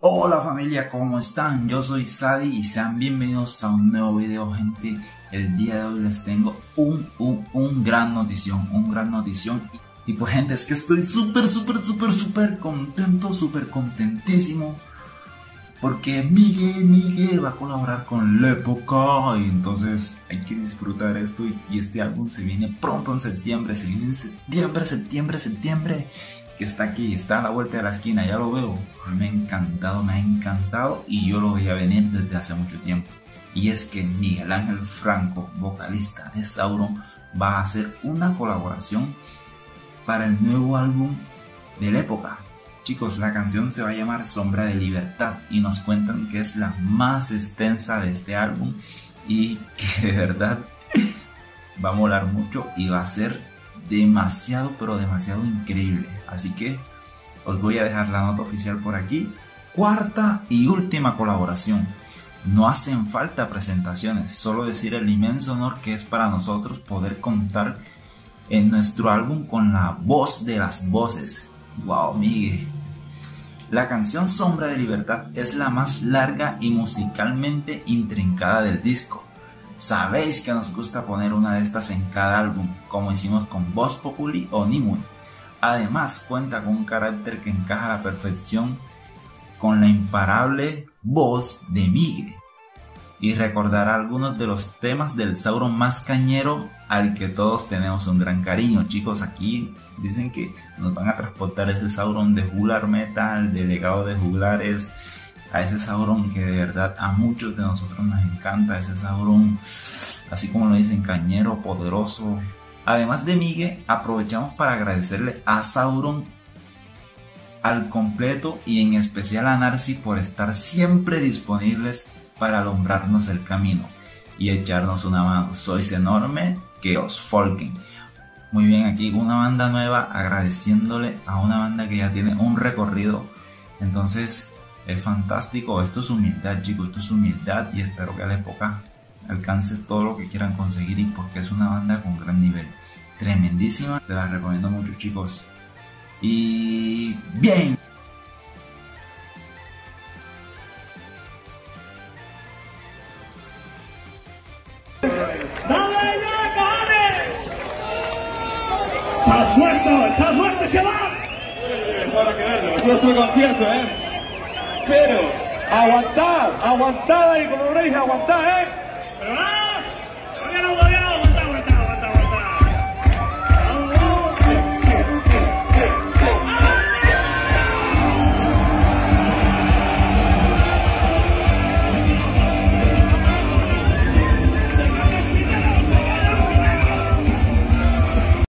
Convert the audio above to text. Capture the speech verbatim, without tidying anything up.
Hola familia, ¿cómo están? Yo soy Sadi y sean bienvenidos a un nuevo video, gente. El día de hoy les tengo un, un, un gran notición, un gran notición. Y pues gente, es que estoy súper, súper, súper, súper contento, súper contentísimo. Porque Miguel, Miguel va a colaborar con La Época y entonces hay que disfrutar esto y, y este álbum se viene pronto en septiembre, se viene en septiembre, septiembre, septiembre. Que está aquí, está a la vuelta de la esquina, ya lo veo. Me ha encantado, me ha encantado y yo lo veía venir desde hace mucho tiempo. Y es que Miguel Ángel Franco, vocalista de Sauron, va a hacer una colaboración para el nuevo álbum de La Época. Chicos, la canción se va a llamar Sombra de Libertad y nos cuentan que es la más extensa de este álbum y que de verdad va a molar mucho y va a ser demasiado, pero demasiado increíble. Así que os voy a dejar la nota oficial por aquí. Cuarta y última colaboración. No hacen falta presentaciones, solo decir el inmenso honor que es para nosotros poder contar en nuestro álbum con la voz de las voces. Wow, Miguel. La canción Sombra de Libertad es la más larga y musicalmente intrincada del disco. Sabéis que nos gusta poner una de estas en cada álbum, como hicimos con Voz Populi o Nimue. Además cuenta con un carácter que encaja a la perfección con la imparable voz de Miguel. Y recordará algunos de los temas del Sauron más cañero al que todos tenemos un gran cariño. Chicos, aquí dicen que nos van a transportar ese Sauron de Juglar Metal, de Legado de Juglares, a ese Sauron que de verdad a muchos de nosotros nos encanta, ese Sauron, así como lo dicen, cañero, poderoso. Además de Miguel, aprovechamos para agradecerle a Sauron al completo y en especial a Narcy por estar siempre disponibles para alumbrarnos el camino y echarnos una mano. Sois enorme, que os folquen. Muy bien, aquí una banda nueva agradeciéndole a una banda que ya tiene un recorrido. Entonces es fantástico, esto es humildad, chicos, esto es humildad y espero que a La Época alcance todo lo que quieran conseguir y porque es una banda con gran nivel, tremendísima, te la recomiendo mucho, chicos. Y bien, ¡Dale ya, cabrones! ¡Estás muerto! ¡Estás muerto, chaval! Habrá que verlo, yo soy concierto, ¿eh? Pero, aguantad, aguantad ahí como veis, aguantad, ¿eh?